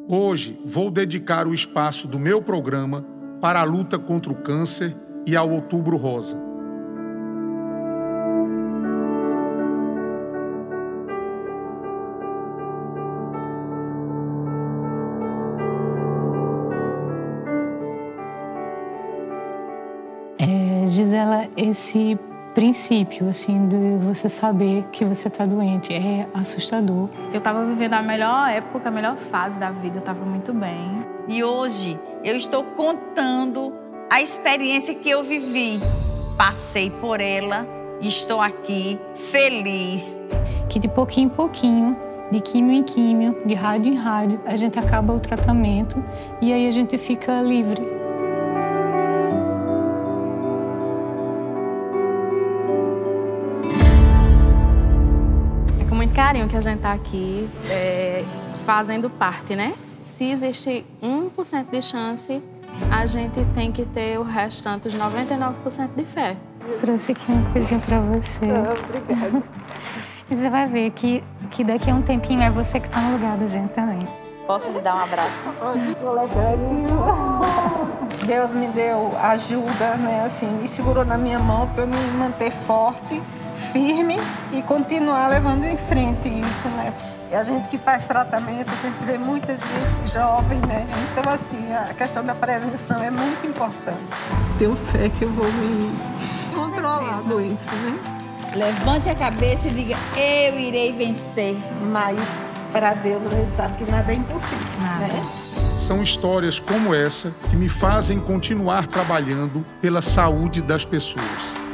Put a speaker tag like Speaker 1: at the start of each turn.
Speaker 1: Hoje vou dedicar o espaço do meu programa para a luta contra o câncer e ao Outubro Rosa.
Speaker 2: Gisela, esse princípio, assim, de você saber que você está doente é assustador.
Speaker 3: Eu estava vivendo a melhor época, a melhor fase da vida, eu estava muito bem.
Speaker 4: E hoje eu estou contando a experiência que eu vivi. Passei por ela e estou aqui feliz.
Speaker 2: Que de pouquinho em pouquinho, de químio em químio, de rádio em rádio, a gente acaba o tratamento e aí a gente fica livre.
Speaker 3: Carinho que a gente tá aqui fazendo parte, né? Se existe 1% de chance, a gente tem que ter o restante, os 99% de fé.
Speaker 2: Eu trouxe aqui uma coisinha pra você.
Speaker 3: Obrigada.
Speaker 2: E você vai ver que daqui a um tempinho é você que tá no lugar da gente também.
Speaker 4: Posso lhe dar um abraço?
Speaker 5: Deus me deu ajuda, né? Assim, me segurou na minha mão para eu me manter forte, firme e continuar levando em frente isso, né? E a gente que faz tratamento, a gente vê muita gente jovem, né? Então, assim, a questão da prevenção é muito importante. Tenho fé que eu vou me controlar a doença, né?
Speaker 4: Levante a cabeça e diga, eu irei vencer.
Speaker 5: Mas, para Deus, a gente sabe que nada é impossível, né?
Speaker 1: São histórias como essa que me fazem continuar trabalhando pela saúde das pessoas.